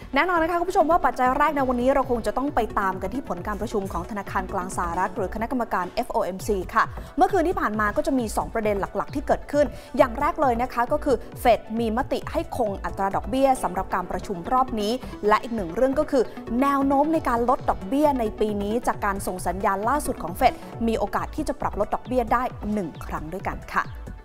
แน่นอนนะคะคุณผู้ชมว่าปัจจัยแรกในวันนี้เราคงจะต้องไปตามกันที่ผลการประชุมของธนาคารกลางสหรัฐหรือคณะกรรมการ FOMC ค่ะเมื่อคืนที่ผ่านมาก็จะมี2ประเด็นหลักๆที่เกิดขึ้นอย่างแรกเลยนะคะก็คือเฟดมีมติให้คงอัตราดอกเบี้ยสำหรับการประชุมรอบนี้และอีกหนึ่งเรื่องก็คือแนวโน้มในการลดดอกเบี้ยในปีนี้จากการส่งสัญญาณล่าสุดของเฟดมีโอกาสที่จะปรับลดดอกเบี้ยได้1ครั้งด้วยกันค่ะ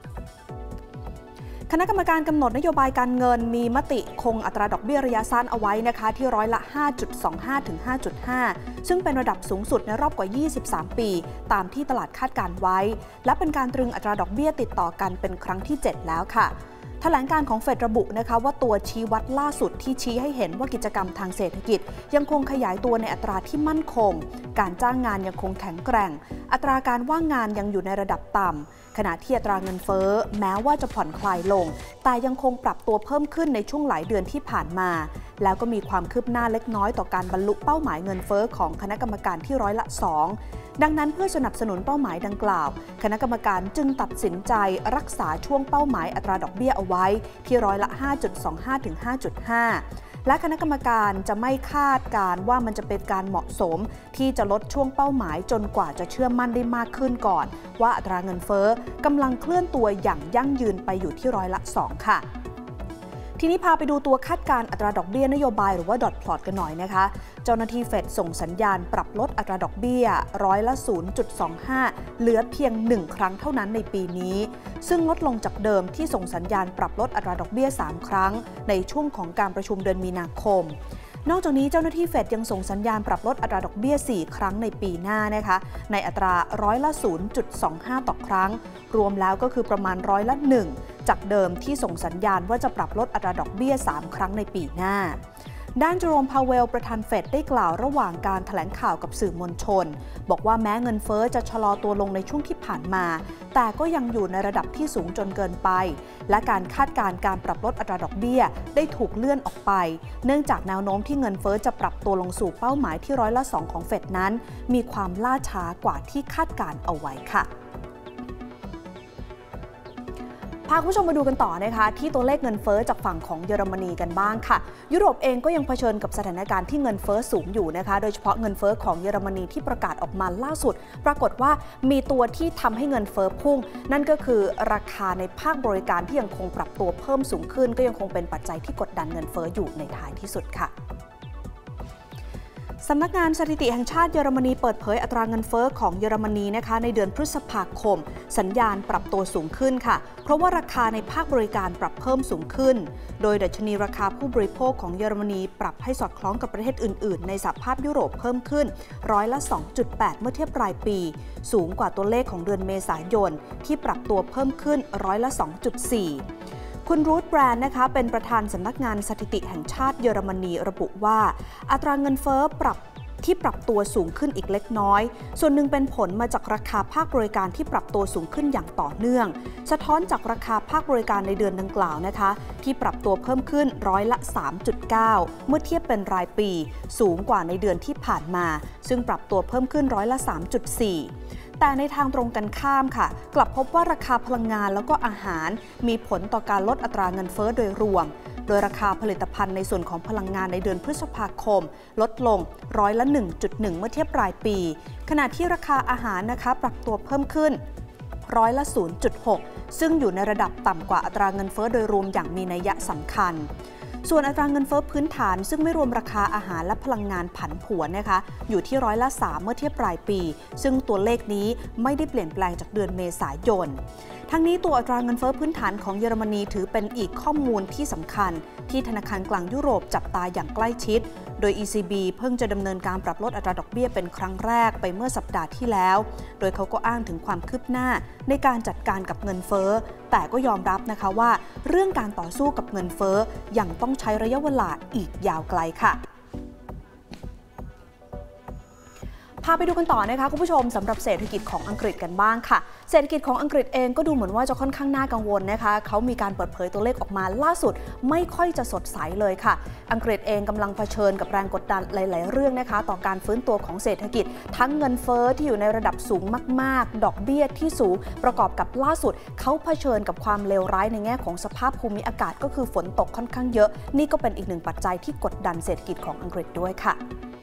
คณะกรรมการกำหนดนโยบายการเงินมีมติคงอัตราดอกเบี้ยระยะสั้นเอาไว้นะคะที่ร้อยละ 5.25 ถึง 5.5 ซึ่งเป็นระดับสูงสุดในรอบกว่า23 ปีตามที่ตลาดคาดการไว้และเป็นการตรึงอัตราดอกเบี้ยติดต่อกันเป็นครั้งที่ 7 แล้วค่ะแถลงการของเฟดระบุนะคะว่าตัวชี้วัดล่าสุดที่ชี้ให้เห็นว่ากิจกรรมทางเศรษฐกิจยังคงขยายตัวในอัตราที่มั่นคงการจ้างงานยังคงแข็งแกร่งอัตราการว่างงานยังอยู่ในระดับต่ำขณะที่อัตราเงินเฟ้อแม้ว่าจะผ่อนคลายลงแต่ยังคงปรับตัวเพิ่มขึ้นในช่วงหลายเดือนที่ผ่านมาแล้วก็มีความคืบหน้าเล็กน้อยต่อการบรรลุเป้าหมายเงินเฟ้อของคณะกรรมการที่ร้อยละ 2ดังนั้นเพื่อสนับสนุนเป้าหมายดังกล่าวคณะกรรมการจึงตัดสินใจรักษาช่วงเป้าหมายอัตราดอกเบี้ยเอาไว้ที่ร้อยละ 5.25 ถึง 5.5 และคณะกรรมการจะไม่คาดการว่ามันจะเป็นการเหมาะสมที่จะลดช่วงเป้าหมายจนกว่าจะเชื่อมั่นได้มากขึ้นก่อนว่าอัตราเงินเฟ้อกำลังเคลื่อนตัวอย่างยั่งยืนไปอยู่ที่ร้อยละ 2 ค่ะทีนี้พาไปดูตัวคาดการอัตราดอกเบี้ยนโยบายหรือว่าดอทพลอตกันหน่อยนะคะเจ้าหน้าที่เฟดส่งสัญญาณปรับลดอัตราดอกเบี้ยร้อยละ 0.25 เหลือเพียง1ครั้งเท่านั้นในปีนี้ซึ่งลดลงจากเดิมที่ส่งสัญญาณปรับลดอัตราดอกเบี้ย3ครั้งในช่วงของการประชุมเดือนมีนาคมนอกจากนี้เจ้าหน้าที่เฟดยังส่งสัญญาณปรับลดอัตราดอกเบี้ย4ครั้งในปีหน้านะคะในอัตราร้อยละ 0.25 ต่อครั้งรวมแล้วก็คือประมาณร้อยละ 1จากเดิมที่ส่งสัญญาณว่าจะปรับลดอัตราดอกเบี้ย3ครั้งในปีหน้าด้านเจอโรม พาเวลประธานเฟดได้กล่าวระหว่างการแถลงข่าวกับสื่อมวลชนบอกว่าแม้เงินเฟ้อจะชะลอตัวลงในช่วงที่ผ่านมาแต่ก็ยังอยู่ในระดับที่สูงจนเกินไปและการคาดการณ์การปรับลดอัตราดอกเบี้ยได้ถูกเลื่อนออกไปเนื่องจากแนวโน้มที่เงินเฟ้อจะปรับตัวลงสู่เป้าหมายที่ร้อยละ 2ของเฟดนั้นมีความล่าช้ากว่าที่คาดการณ์เอาไว้ค่ะพาคุณผู้ชมมาดูกันต่อนะคะที่ตัวเลขเงินเฟ้อจากฝั่งของเยอรมนีกันบ้างค่ะยุโรปเองก็ยังเผชิญกับสถานการณ์ที่เงินเฟ้อสูงอยู่นะคะโดยเฉพาะเงินเฟ้อของเยอรมนีที่ประกาศออกมาล่าสุดปรากฏว่ามีตัวที่ทำให้เงินเฟ้อพุ่งนั่นก็คือราคาในภาคบริการที่ยังคงปรับตัวเพิ่มสูงขึ้นก็ยังคงเป็นปัจจัยที่กดดันเงินเฟ้ออยู่ในท้ายที่สุดค่ะสำนักงานสถิติแห่งชาติเยอรมนีเปิดเผยอัตราเงินเฟ้อของเยอรมนีนะคะในเดือนพฤษภาคมสัญญาณปรับตัวสูงขึ้นค่ะเพราะว่าราคาในภาคบริการปรับเพิ่มสูงขึ้นโดยดัชนีราคาผู้บริโภคของเยอรมนีปรับให้สอดคล้องกับประเทศอื่นๆในสหภาพยุโรปเพิ่มขึ้นร้อยละ 2.8 เมื่อเทียบรายปีสูงกว่าตัวเลขของเดือนเมษายนที่ปรับตัวเพิ่มขึ้นร้อยละ 2.4คุณรูธแบรนด์นะคะเป็นประธานสำนักงานสถิติแห่งชาติเยอรมนีระบุว่าอัตราเงินเฟ้อปรับตัวสูงขึ้นอีกเล็กน้อยส่วนหนึ่งเป็นผลมาจากราคาภาคบริการที่ปรับตัวสูงขึ้นอย่างต่อเนื่องสะท้อนจากราคาภาคบริการในเดือนดังกล่าวนะคะที่ปรับตัวเพิ่มขึ้นร้อยละ 3.9 เมื่อเทียบเป็นรายปีสูงกว่าในเดือนที่ผ่านมาซึ่งปรับตัวเพิ่มขึ้นร้อยละ 3.4แต่ในทางตรงกันข้ามค่ะกลับพบว่าราคาพลังงานแล้วก็อาหารมีผลต่อการลดอัตราเงินเฟ้อโดยรวมโดยราคาผลิตภัณฑ์ในส่วนของพลังงานในเดือนพฤษภาคมลดลงร้อยละ 1.1 เมื่อเทียบรายปีขณะที่ราคาอาหารนะคะปรับตัวเพิ่มขึ้นร้อยละ 0.6 ซึ่งอยู่ในระดับต่ำกว่าอัตราเงินเฟ้อโดยรวมอย่างมีนัยยะสำคัญส่วนอัตราเงินเฟ้อพื้นฐานซึ่งไม่รวมราคาอาหารและพลังงานผันผวนนะคะอยู่ที่ร้อยละ 3 เมื่อเทียบรายปีซึ่งตัวเลขนี้ไม่ได้เปลี่ยนแปลงจากเดือนเมษายนทั้งนี้ตัวอัตราเงินเฟ้อพื้นฐานของเยอรมนีถือเป็นอีกข้อมูลที่สำคัญที่ธนาคารกลางยุโรปจับตาอย่างใกล้ชิดโดย ECB เพิ่งจะดำเนินการปรับลดอัตราดอกเบี้ยเป็นครั้งแรกไปเมื่อสัปดาห์ที่แล้วโดยเขาก็อ้างถึงความคืบหน้าในการจัดการกับเงินเฟ้อแต่ก็ยอมรับนะคะว่าเรื่องการต่อสู้กับเงินเฟ้อยังต้องใช้ระยะเวลาอีกยาวไกลค่ะพาไปดูกันต่อนะคะคุณผู้ชมสำหรับเศรษฐกิจของอังกฤษกันบ้างค่ะเศรษฐกิจของอังกฤษเองก็ดูเหมือนว่าจะค่อนข้างน่ากังวลนะคะเขามีการเปิดเผยตัวเลขออกมาล่าสุดไม่ค่อยจะสดใสเลยค่ะอังกฤษเองกำลังเผชิญกับแรงกดดันหลายๆเรื่องนะคะต่อการฟื้นตัวของเศรษฐกิจทั้งเงินเฟ้อที่อยู่ในระดับสูงมากๆดอกเบี้ยที่สูงประกอบกับล่าสุดเขาเผชิญกับความเลวร้ายในแง่ของสภาพภูมิอากาศก็คือฝนตกค่อนข้างเยอะนี่ก็เป็นอีกหนึ่งปัจจัยที่กดดันเศรษฐกิจของอังกฤษด้วยค่ะ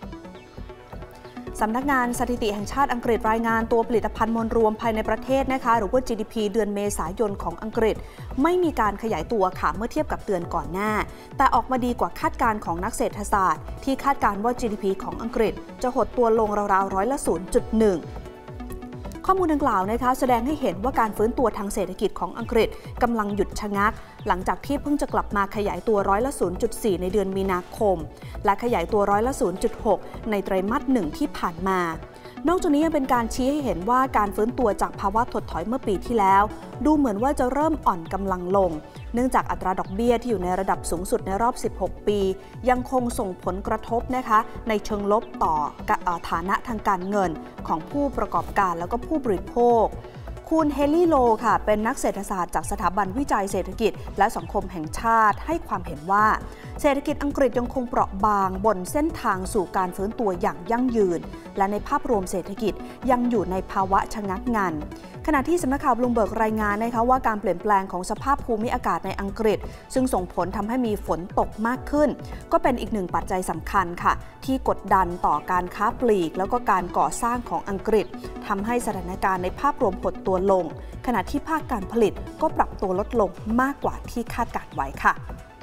สำนักงานสถิติแห่งชาติอังกฤษรายงานตัวผลิตภัณฑ์มวลรวมภายในประเทศนะคะหรือว่า GDP เดือนเมษายนของอังกฤษไม่มีการขยายตัวค่ะเมื่อเทียบกับเดือนก่อนหน้าแต่ออกมาดีกว่าคาดการณ์ของนักเศรษฐศาสตร์ที่คาดการณ์ว่า GDP ของอังกฤษจะหดตัวลงราวๆ0.1%ข้อมูลดังกล่าวนะคะแสดงให้เห็นว่าการฟื้นตัวทางเศรษฐกิจของอังกฤษกำลังหยุดชะงักหลังจากที่เพิ่งจะกลับมาขยายตัว0.4%ในเดือนมีนาคมและขยายตัว0.6%ในไตรมาส1ที่ผ่านมานอกจากนี้ยังเป็นการชี้ให้เห็นว่าการฟื้นตัวจากภาวะถดถอยเมื่อปีที่แล้วดูเหมือนว่าจะเริ่มอ่อนกำลังลงเนื่องจากอัตราดอกเบี้ยที่อยู่ในระดับสูงสุดในรอบ16ปียังคงส่งผลกระทบนะคะในเชิงลบต่อฐานะทางการเงินของผู้ประกอบการแล้วก็ผู้บริโภคคุณเฮลี่โลค่ะเป็นนักเศรษฐศาสตร์จากสถาบันวิจัยเศรษฐกิจและสังคมแห่งชาติให้ความเห็นว่าเศรษฐกิจอังกฤษยังคงเปราะบางบนเส้นทางสู่การฟื้นตัวอย่างยั่งยืนและในภาพรวมเศรษฐกิจยังอยู่ในภาวะชะงักงันขณะที่สำนักข่าวบลูมเบิร์กรายงานนะคะว่าการเปลี่ยนแปลงของสภาพภูมิอากาศในอังกฤษซึ่งส่งผลทำให้มีฝนตกมากขึ้นก็เป็นอีกหนึ่งปัจจัยสำคัญค่ะที่กดดันต่อการค้าปลีกแล้วก็การก่อสร้างของอังกฤษทำให้สถานการณ์ในภาพรวมหดตัวลงขณะที่ภาคการผลิตก็ปรับตัวลดลงมากกว่าที่คาดการไว้ค่ะ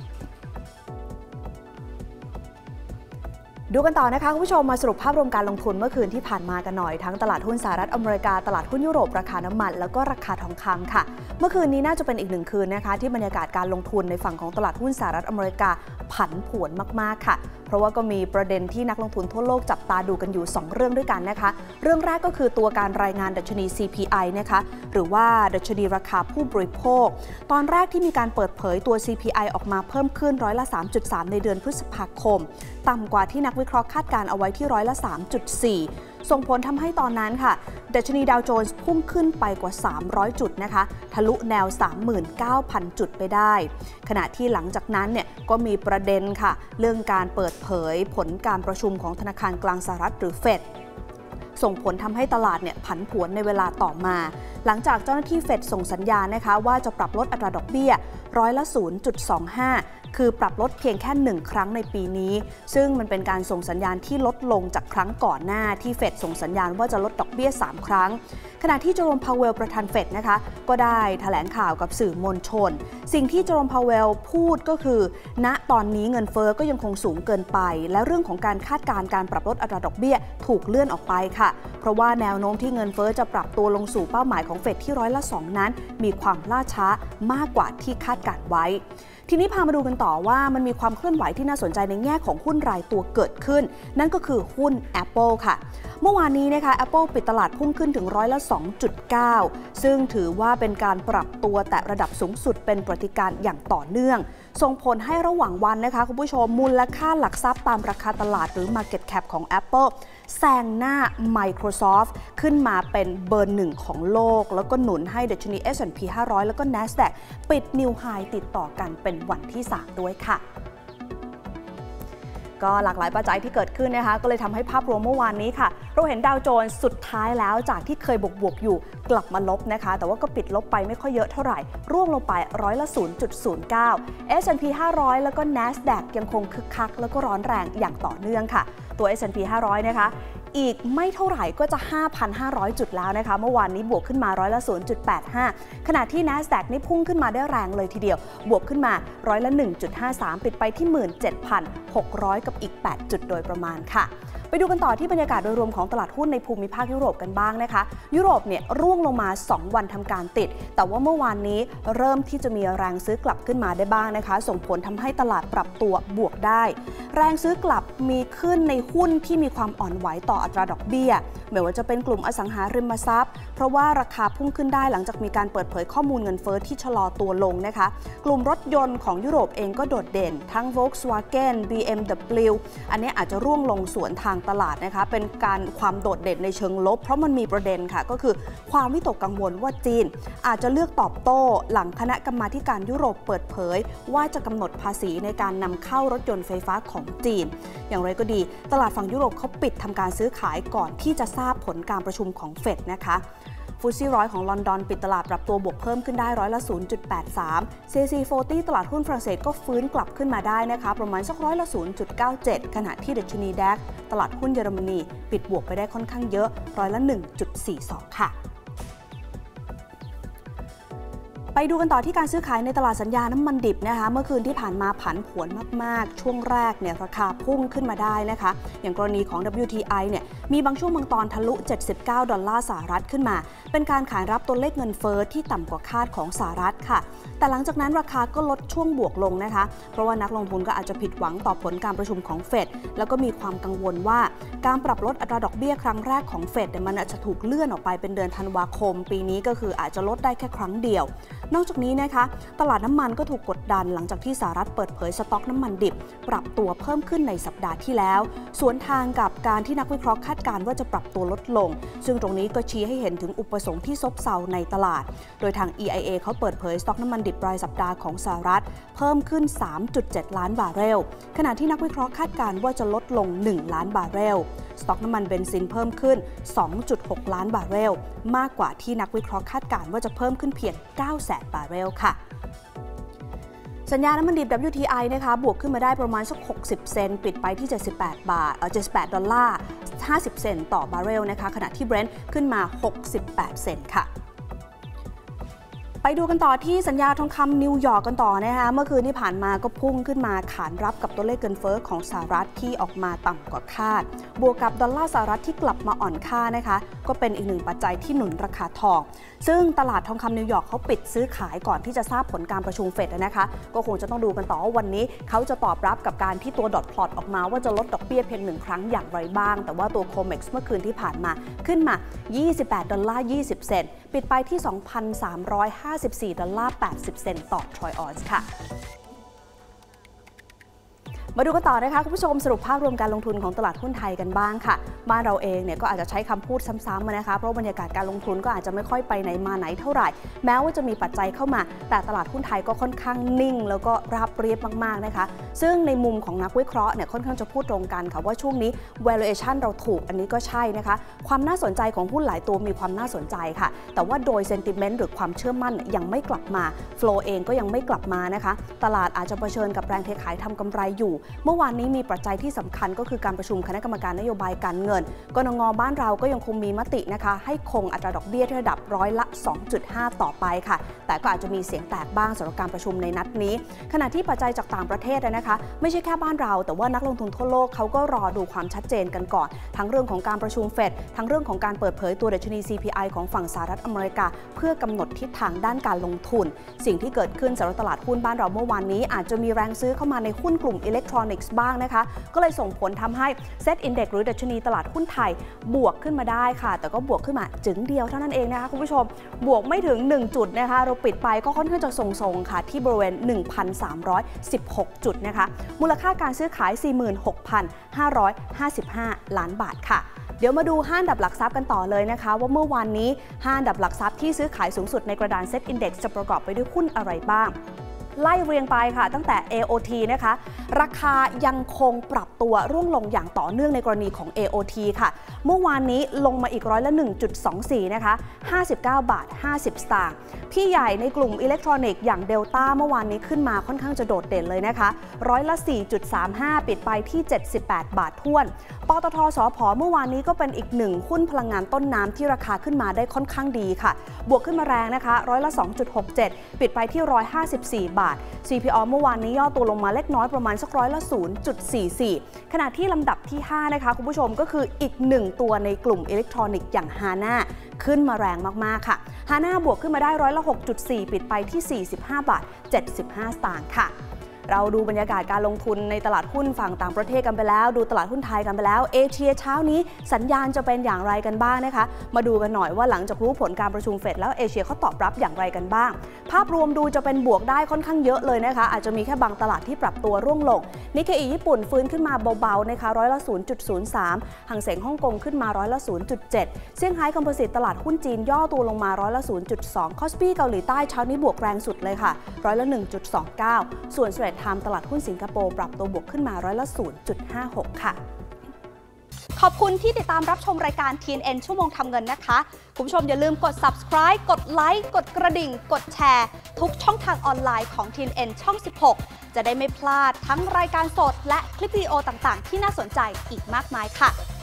ดูกันต่อนะคะคุณผู้ชมมาสรุปภาพรวมการลงทุนเมื่อคืนที่ผ่านมากันหน่อยทั้งตลาดหุ้นสหรัฐอเมริกาตลาดหุ้นยุโรปราคาน้ำมันแล้วก็ราคาทองคำค่ะเมื่อคืนนี้น่าจะเป็นอีกหนึ่งคืนนะคะที่บรรยากาศการลงทุนในฝั่งของตลาดหุ้นสหรัฐอเมริกาผันผวนมากๆค่ะเพราะว่าก็มีประเด็นที่นักลงทุนทั่วโลกจับตาดูกันอยู่2เรื่องด้วยกันนะคะเรื่องแรกก็คือตัวการรายงานดัชนี CPI นะคะหรือว่าดัชนีราคาผู้บริโภคตอนแรกที่มีการเปิดเผยตัว CPI ออกมาเพิ่มขึ้น3.3%ในเดือนพฤษภาคมต่ำกว่าที่นักวิเคราะห์คาดการเอาไว้ที่3.4%ส่งผลทำให้ตอนนั้นค่ะดัชนีดาวโจนส์พุ่งขึ้นไปกว่า300จุดนะคะทะลุแนว 39,000 จุดไปได้ขณะที่หลังจากนั้นเนี่ยก็มีประเด็นค่ะเรื่องการเปิดเผยผลการประชุมของธนาคารกลางสหรัฐหรือเฟดส่งผลทำให้ตลาดเนี่ยผันผวนในเวลาต่อมาหลังจากเจ้าหน้าที่เฟดส่งสัญญาณนะคะว่าจะปรับลดอัตราดอกเบี้ย0.25คือปรับลดเพียงแค่1ครั้งในปีนี้ซึ่งมันเป็นการส่งสัญญาณที่ลดลงจากครั้งก่อนหน้าที่เฟดส่งสัญญาณว่าจะลดดอกเบี้ย3ครั้งขณะที่เจอโรม พาวเวลประธานเฟดนะคะก็ได้แถลงข่าวกับสื่อมวลชนสิ่งที่เจอโรม พาวเวลพูดก็คือณตอนนี้เงินเฟ้อก็ยังคงสูงเกินไปและเรื่องของการคาดการณ์การปรับลดอัตราดอกเบี้ยถูกเลื่อนออกไปค่ะเพราะว่าแนวโน้มที่เงินเฟ้อจะปรับตัวลงสู่เป้าหมายของเฟดที่2%นั้นมีความล่าช้ามากกว่าที่คาดการณ์ไว้ทีนี้พามาดูกันต่อว่ามันมีความเคลื่อนไหวที่น่าสนใจในแง่ของหุ้นรายตัวเกิดขึ้นนั่นก็คือหุ้น Apple ค่ะเมื่อวานนี้นะคะ Apple ปิดตลาดพุ่งขึ้นถึง2.9% ซึ่งถือว่าเป็นการปรับตัวแต่ระดับสูงสุดเป็นประวัติการณ์อย่างต่อเนื่องส่งผลให้ระหว่างวันนะคะคุณผู้ชมมูลค่าหลักทรัพย์ตามราคาตลาดหรือ Market Cap ของ Apple แซงหน้า Microsoft ขึ้นมาเป็นเบอร์1ของโลกแล้วก็หนุนให้ดัชนี S&P 500 แล้วก็ NASDAQ ปิดนิวไฮติดต่อกันเป็นวันที่3ด้วยค่ะก็หลากหลายปัจจัยที่เกิดขึ้นนะคะก็เลยทำให้ภาพรวมเมื่อวานนี้ค่ะเราเห็นดาวโจนส์สุดท้ายแล้วจากที่เคยบวกอยู่กลับมาลบนะคะแต่ว่าก็ปิดลบไปไม่ค่อยเยอะเท่าไหร่ร่วงลงไป0.09 S&P 500 แล้วก็ NASDAQ ยังคงคึกคักแล้วก็ร้อนแรงอย่างต่อเนื่องค่ะตัว S&P 500 นะคะอีกไม่เท่าไหร่ก็จะ 5,500 จุดแล้วนะคะเมื่อวานนี้บวกขึ้นมา0.85 ขณะที่ NASDAQ นี่พุ่งขึ้นมาได้แรงเลยทีเดียวบวกขึ้นมา1.53 ปิดไปที่ 17,600 กับอีก8จุดโดยประมาณค่ะไปดูกันต่อที่บรรยากาศโดยรวมของตลาดหุ้นในภูมิภาคยุโรปกันบ้างนะคะยุโรปเนี่ยร่วงลงมา2วันทำการติดแต่ว่าเมื่อวานนี้เริ่มที่จะมีแรงซื้อกลับขึ้นมาได้บ้างนะคะส่งผลทำให้ตลาดปรับตัวบวกได้แรงซื้อกลับมีขึ้นในหุ้นที่มีความอ่อนไหวต่ออัตราดอกเบี้ยไม่ว่าจะเป็นกลุ่มอสังหาริมทรัพย์เพราะว่าราคาพุ่งขึ้นได้หลังจากมีการเปิดเผยข้อมูลเงินเฟ้อที่ชะลอตัวลงนะคะกลุ่มรถยนต์ของยุโรปเองก็โดดเด่นทั้ง Volkswagen BMW อันนี้อาจจะร่วงลงสวนทางางตลาดนะคะเป็นการความโดดเด่นในเชิงลบเพราะมันมีประเด็นค่ะก็คือความวิตกกังวลว่าจีนอาจจะเลือกตอบโต้หลังคณะกรรมาธิการยุโรปเปิดเผยว่าจะกำหนดภาษีในการนำเข้ารถยนต์ไฟฟ้าของจีนอย่างไรก็ดีตลาดฝั่งยุโรปเขาปิดทำการซื้อขายก่อนที่จะทราบผลการประชุมของเฟดนะคะฟุตซี่100ของลอนดอนปิดตลาดปรับตัวบวกเพิ่มขึ้นได้0.83 CAC 40ตลาดหุ้นฝรั่งเศสก็ฟื้นกลับขึ้นมาได้นะคะประมาณสัก0.97 ขณะที่ดัชนีแดกตลาดหุ้นเยอรมนีปิดบวกไปได้ค่อนข้างเยอะ1.42 ค่ะไปดูกันต่อที่การซื้อขายในตลาดสัญญาน้ำมันดิบนะคะเมื่อคืนที่ผ่านมาผันผวนมากๆช่วงแรกเนี่ยราคาพุ่งขึ้นมาได้นะคะอย่างกรณีของ WTI เนี่ยมีบางช่วงบางตอนทะลุ$79ขึ้นมาเป็นการขานรับตัวเลขเงินเฟ้อที่ต่ำกว่าคาดของสหรัฐค่ะแต่หลังจากนั้นราคาก็ลดช่วงบวกลงนะคะเพราะว่านักลงทุนก็อาจจะผิดหวังต่อผลการประชุมของเฟดแล้วก็มีความกังวลว่าการปรับลดอัตราดอกเบี้ยครั้งแรกของเฟดมันอาจจะถูกเลื่อนออกไปเป็นเดือนธันวาคมปีนี้ก็คืออาจจะลดได้แค่ครั้งเดียวนอกจากนี้นะคะตลาดน้ำมันก็ถูกกดดันหลังจากที่สหรัฐเปิดเผยสต็อกน้ำมันดิบปรับตัวเพิ่มขึ้นในสัปดาห์ที่แล้วสวนทางกับการที่นักวิเคราะห์คาดการณ์ว่าจะปรับตัวลดลงซึ่งตรงนี้ก็ชี้ให้เห็นถึงอุปสงค์ที่ซบเซาในตลาดโดยทาง EIA เขาเปิดเผยสต็อกน้ำมันดิบรายสัปดาห์ของสหรัฐเพิ่มขึ้น 3.7 ล้านบาร์เรลขณะที่นักวิเคราะห์คาดการณ์ว่าจะลดลง1ล้านบาร์เรลสต็อกน้ำมันเบนซินเพิ่มขึ้น 2.6 ล้านบาร์เรลมากกว่าที่นักวิเคราะห์คาดการณ์ว่าจะเพิ่มขึ้นเพียง 900,000 บาร์เรลค่ะสัญญาน้ำมันดิบ WTI นะคะบวกขึ้นมาได้ประมาณสัก60 เซนต์ปิดไปที่$78.50 ต่อบาร์เรลนะคะขณะที่ Brent ขึ้นมา68 เซนต์ค่ะไปดูกันต่อที่สัญญาทองคำนิวยอร์กกันต่อนะคะเมื่อคืนที่ผ่านมาก็พุ่งขึ้นมาขานรับกับตัวเลขเงินเฟ้อของสหรัฐที่ออกมาต่ำกว่าคาดบวกกับดอลลาร์สหรัฐที่กลับมาอ่อนค่านะคะก็เป็นอีกหนึ่งปัจจัยที่หนุนราคาทองซึ่งตลาดทองคำนิวยอร์กเขาปิดซื้อขายก่อนที่จะทราบผลการประชุมเฟดนะคะก็คงจะต้องดูกันต่อว่าวันนี้เขาจะตอบรับกับการที่ตัวดอทพลอตออกมาว่าจะลดดอกเบี้ยเพียง1ครั้งอย่างไรบ้างแต่ว่าตัว COMEX เมื่อคืนที่ผ่านมาขึ้นมา$28.20ปิดไปที่$2,354.80 ต่อทรอยออนซ์ค่ะมาดูกันต่อนะคะคุณผู้ชมสรุปภาพรวมการลงทุนของตลาดหุ้นไทยกันบ้างค่ะบ้านเราเองเนี่ยก็อาจจะใช้คำพูดซ้ำๆนะคะเพราะบรรยากาศการลงทุนก็อาจจะไม่ค่อยไปไหนมาไหนเท่าไหร่แม้ว่าจะมีปัจจัยเข้ามาแต่ตลาดหุ้นไทยก็ค่อนข้างนิ่งแล้วก็ราบเรียบมากๆนะคะซึ่งในมุมของนักวิเคราะห์เนี่ยค่อนข้างจะพูดตรงกันค่ะว่าช่วงนี้ valuation เราถูกอันนี้ก็ใช่นะคะความน่าสนใจของหุ้นหลายตัวมีความน่าสนใจค่ะแต่ว่าโดย sentiment หรือความเชื่อมั่นยังไม่กลับมา flow เองก็ยังไม่กลับมานะคะตลาดอาจจะเผชิญกับแรงเทขายทำกำไรอยู่เมื่อวานนี้มีปัจจัยที่สำคัญก็คือการประชุมคณะกรรมการนโยบายการเงินกนง.บ้านเราก็ยังคงมีมตินะคะให้คงอัตราดอกเบี้ยที่ระดับ2.5%ต่อไปค่ะแต่ก็อาจจะมีเสียงแตกบ้างสำหรับการประชุมในนัดนี้ขณะที่ปัจจัยจากต่างประเทศนะคะไม่ใช่แค่บ้านเราแต่ว่านักลงทุนทั่วโลกเขาก็รอดูความชัดเจนกันก่อนทั้งเรื่องของการประชุมเฟดทั้งเรื่องของการเปิดเผยตัวดัชนี CPI ของฝั่งสหรัฐอเมริกาเพื่อกำหนดทิศทางด้านการลงทุนสิ่งที่เกิดขึ้นสำหรับตลาดหุ้นบ้านเราเมื่อวานนี้อาจจะมีแรงซื้อเข้ามาในหุ้นกลุ่มอิเล็กทรอนิกส์บ้างนะคะก็เลยส่งผลทำให้ Set Index หรือดัชนีตลาดหุ้นไทยบวกขึ้นมาได้ค่ะแต่ก็บวกขึ้นมาจึงเดียวเท่านั้นเองนะคะคุณผู้ชมบวกไม่ถึง1จุดนะคะเราปิดไปก็ค่อนข้างจะทรงๆค่ะที่บริเวณ 1,316 จุดนะคะมูลค่าการซื้อขาย 46,555 ล้านบาทค่ะเดี๋ยวมาดู5อันดับหลักทรัพย์กันต่อเลยนะคะว่าเมื่อวานนี้5อันดับหลักทรัพย์ที่ซื้อขายสูงสุดในกระดาน Set Index จะประกอบไปด้วยหุ้นอะไรบ้างไล่เรียงไปค่ะตั้งแต่ AOT นะคะราคายังคงปรับตัวร่วงลงอย่างต่อเนื่องในกรณีของ AOT ค่ะเมื่อวานนี้ลงมาอีก1.24 นะคะ59.50 สตางค์พี่ใหญ่ในกลุ่มอิเล็กทรอนิกส์อย่างเดลต้าเมื่อวานนี้ขึ้นมาค่อนข้างจะโดดเด่นเลยนะคะ4.35 ปิดไปที่78 บาทถ้วนปตท.สผ.เมื่อวานนี้ก็เป็นอีกหนึ่งหุ้นพลังงานต้นน้ำที่ราคาขึ้นมาได้ค่อนข้างดีค่ะบวกขึ้นมาแรงนะคะ2.67 ปิดไปที่154 บาท CPO เมื่อวานนี้ย่อตัวลงมาเล็กน้อยประมาณสัก0.44 ขณะที่ลำดับที่5นะคะคุณผู้ชมก็คืออีก1ตัวในกลุ่มอิเล็กทรอนิกส์อย่างฮาน่าขึ้นมาแรงมากๆค่ะฮาน่าบวกขึ้นมาได้6.4 ปิดไปที่45.75 สตางค์ค่ะเราดูบรรยากาศการลงทุนในตลาดหุ้นฝั่งต่างประเทศกันไปแล้วดูตลาดหุ้นไทยกันไปแล้วเอเชียเช้านี้สัญญาณจะเป็นอย่างไรกันบ้างนะคะมาดูกันหน่อยว่าหลังจากรู้ผลการประชุมเฟดแล้วเอเชียเขาตอบรับอย่างไรกันบ้างภาพรวมดูจะเป็นบวกได้ค่อนข้างเยอะเลยนะคะอาจจะมีแค่บางตลาดที่ปรับตัวร่วงลงนิกเกอิญี่ปุ่นฟื้นขึ้นมาเบาๆนะคะ0.03 หังเส็งฮ่องกงขึ้นมา0.07 เซี่ยงไฮ้คอมโพสิตตลาดหุ้นจีนย่อตัวลงมา0.02 คอสปี้เกาหลีใต้เช้านี้บวกแรงสุดเลยค่ะ1.29 ส่วน Straits Times ตลาดหุ้นสิงคโปร์ปรับตัวบวกขึ้นมา0.56 ค่ะขอบคุณที่ติดตามรับชมรายการ TNN ชั่วโมงทำเงินนะคะคุณผู้ชมอย่าลืมกด subscribe กดไลค์กดกระดิ่งกดแชร์ทุกช่องทางออนไลน์ของ TNN ช่อง 16 จะได้ไม่พลาดทั้งรายการสดและคลิปวิดีโอต่างๆที่น่าสนใจอีกมากมายค่ะ